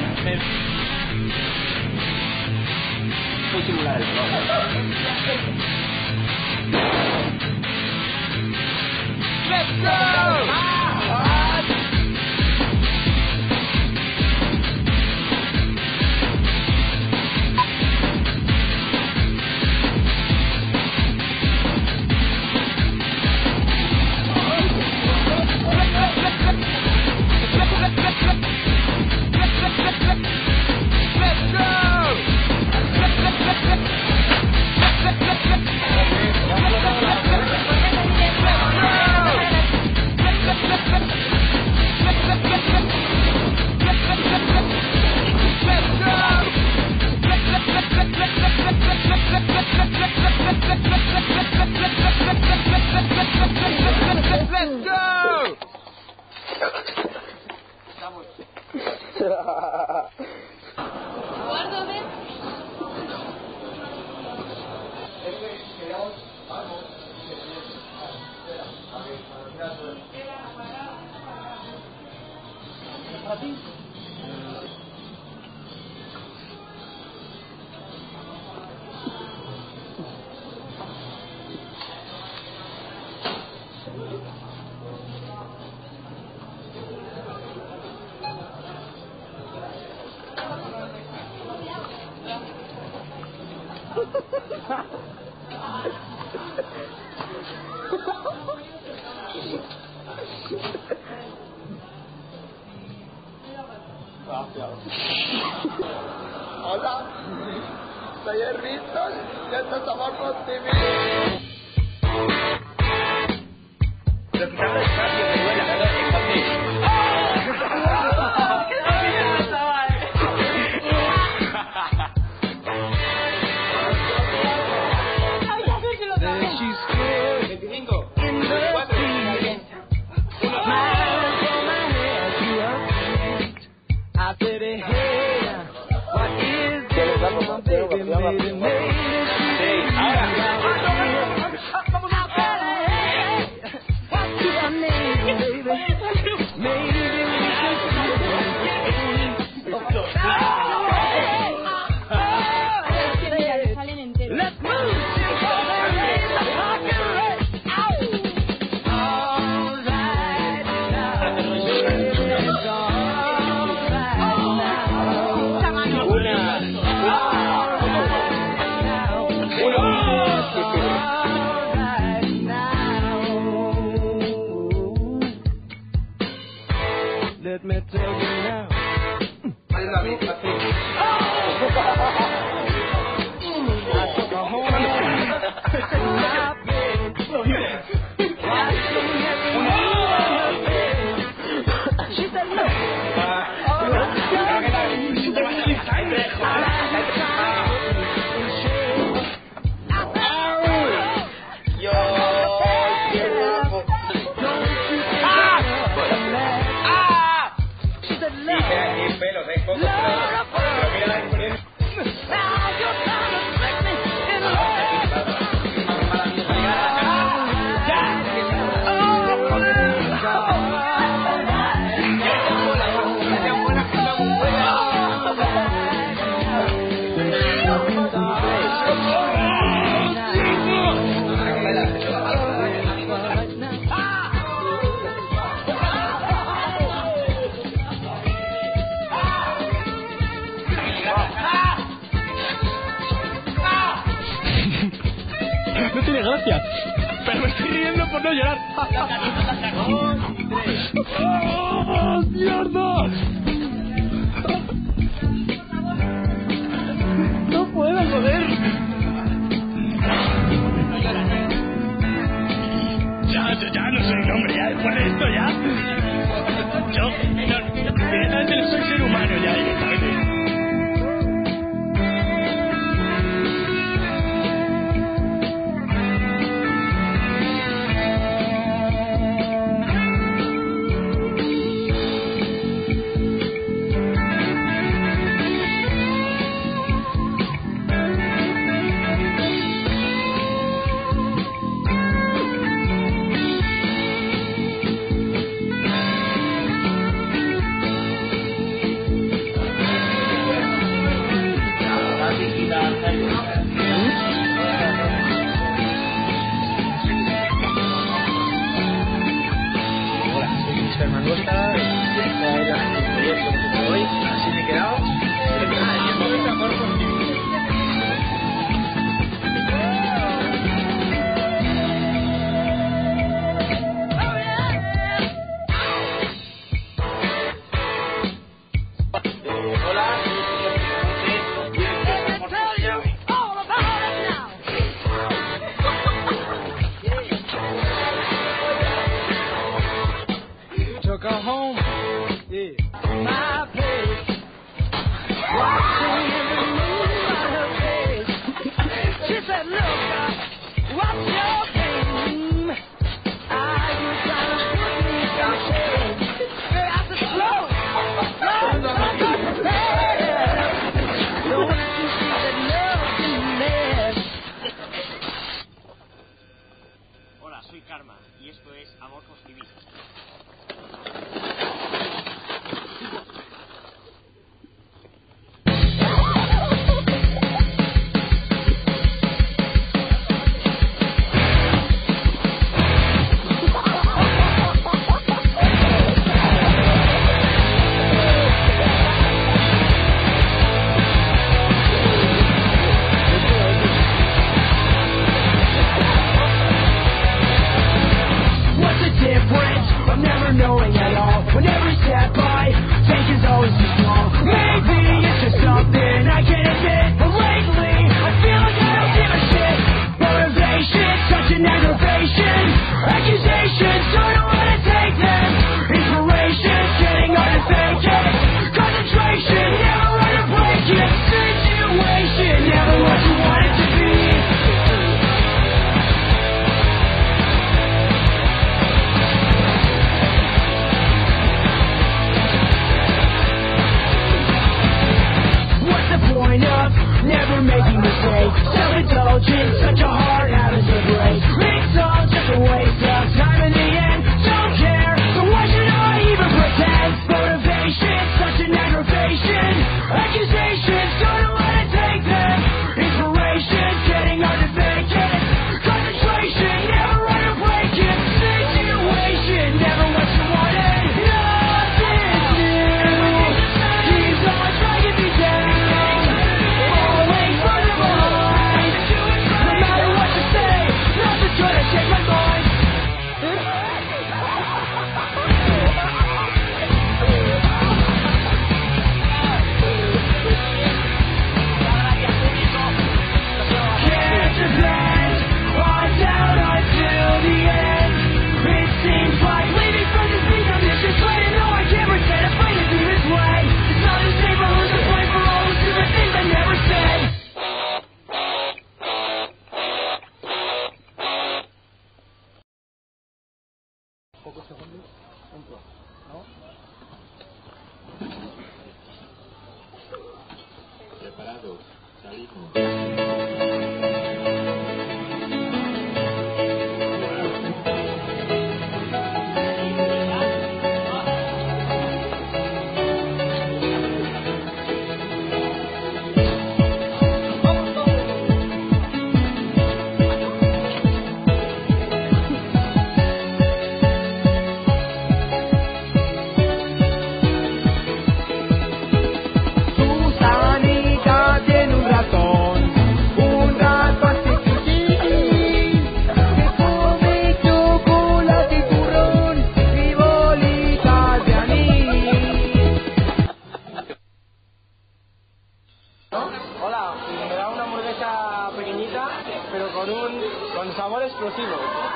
Voy a simular el dolor. Let's go! Hola, soy Erriston y esto es Amor por TV. Pero quitando el espacio me duele la cara de papel. Let me tell you now. I took her home. My bed. She said, look. No tiene gracia, pero me estoy riendo por no llorar. ¡Oh, mierda! No puedo, joder. Ya no soy un hombre, ya después de esto ya. Yo directamente no soy ser humano ya directamente. say self-indulgence, such a hard habit to break. It's all just a waste of time in the end. Don't care, so why should I even pretend? Motivation, such an aggravation. Accusations, don't let it take them. Inspiration, getting hard to make it. Concentration, never run or break it. Situation, never what you wanted. Nothing's new. Keeps on dragging me down. Falling further behind. No matter what you say, nothing's gonna change my mind. Can't depend on doubt until the end. It seems like leaving from this beat on this is right. And no, I can't pretend it's fine to be this way. It's not the same for who's to blame for all the stupid things I never said. Preparados, salimos. Susanita tiene un ratón así chiquitín, que come chocolate y turrón y bolitas de anís. Hola, me da una hamburguesa pequeñita, pero con sabor explosivo.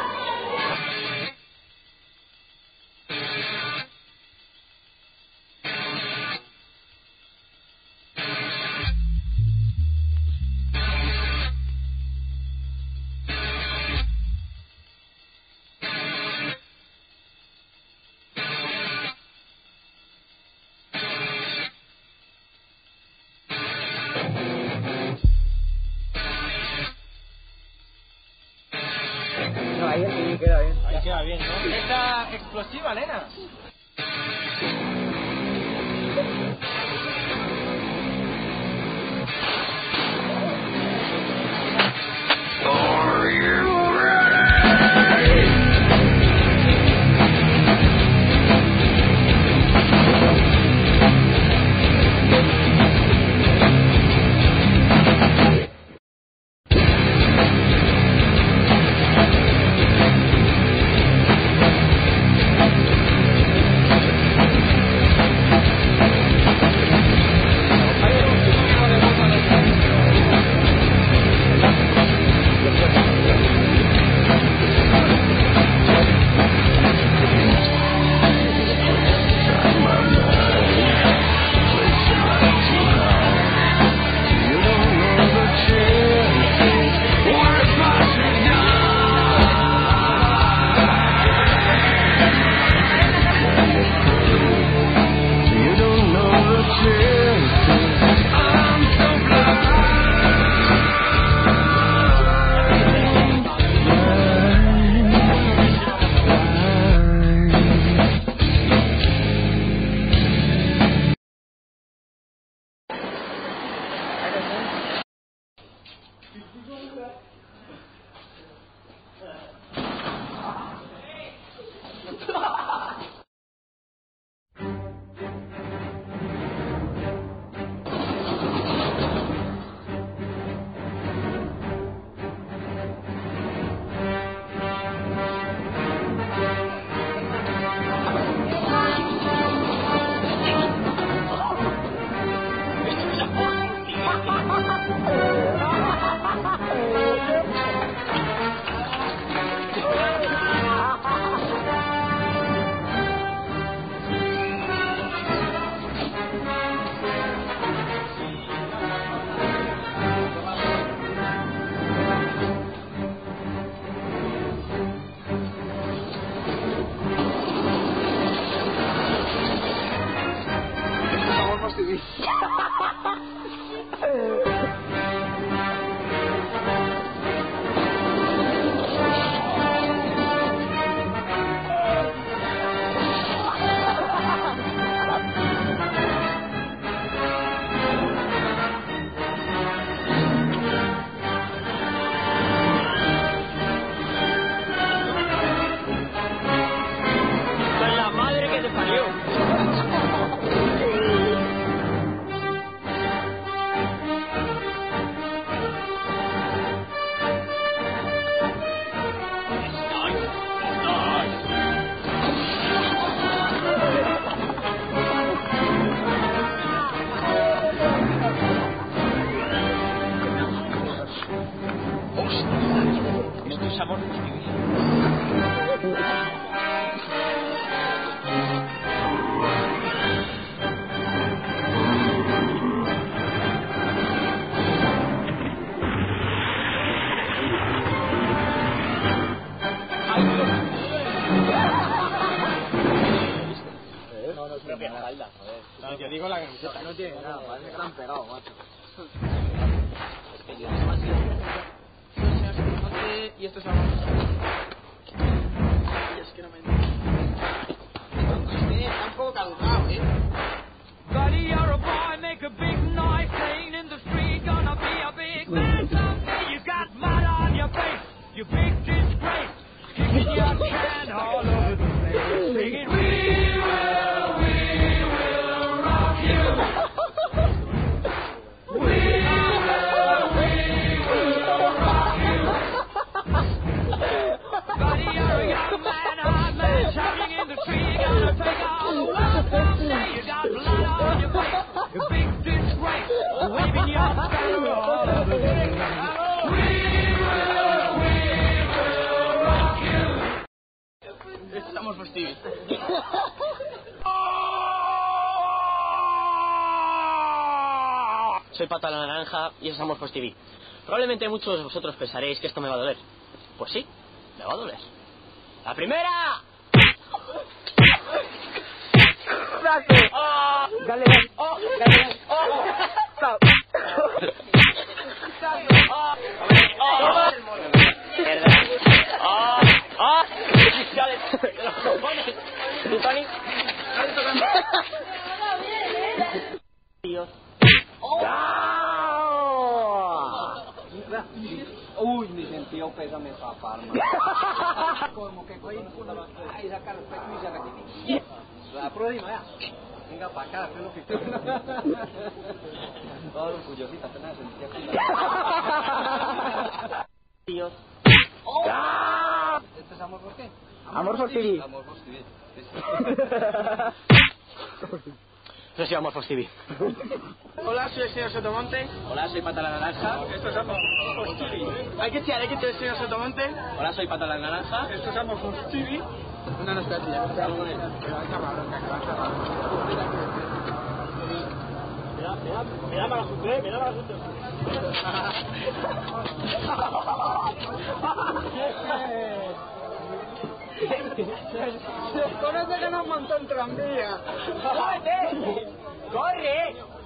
No, ahí sí queda bien. Ahí queda bien, ¿no? Esta explosiva, nena. civil. Amorphous TV. Propia espalda, joder. No, yo digo la camiseta. No tiene nada, parece que la han pegado, macho. Y esto es amor. Y es que no me entiendo. Está un poco caducado, Buddy, you're a boy, make a big noise, playing in the street, gonna be a big man someday. You got mud on your face, you big disgrace, kicking your can all over the place, singing, we will rock you. We will rock you. Buddy, you're a young man, hard man, shouting in the street, gonna take all the world someday. You got blood on your face, you big disgrace, waving your banner all over the place. We will rock you. Estamos festivos. Soy Pato la Naranja y eso es Amorphous TV. Probablemente muchos de vosotros pensaréis que esto me va a doler. Pues sí, me va a doler. ¡La primera! Dale. Dios. Uy, mi sentido pésame papá, hermano. Como que coge y saca los pechos y se repite. La próxima ya. Venga para acá, haz lo que quieras. Todo orgullosita, apenas sentía Dios. ¿Esto es amor por qué? Amorphous TV. Amorphous TV. Yo soy Amorphous TV. Hola, soy el señor Sotomonte. Hola, soy Pato la Naranja. Esto es Amorphous TV. Hay que tirar, el señor Sotomonte. Hola, soy Pato la Naranja. Esto es Amorphous TV. Una no espérate, ya que algo con él. Que va a echar la bronca, que va a echar la bronca. Me da mala suerte, me da mala suerte. Se conoce que nos montó en tranvía. ¡Corre!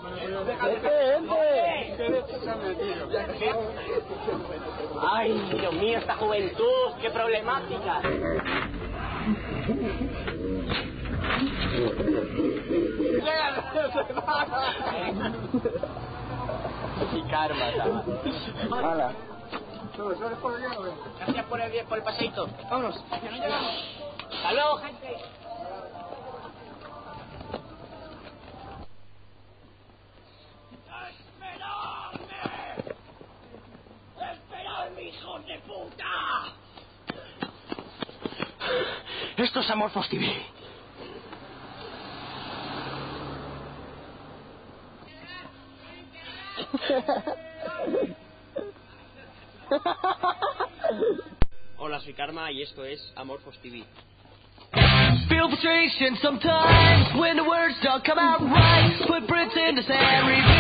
¡Ay, Dios mío, esta juventud! ¡Qué problemática! Y karma, ¿sabes? Hola. ¿Solo por el día o qué? Gracias por el paseíto. Vámonos, que no llegamos. ¡Hasta luego, gente! ¡Esperadme, hijos de puta! Esto es Amorphous TV. Hola, soy Karma y esto es Amorphous TV. Feel frustration sometimes when the words don't come out right. Put Brits in the sand,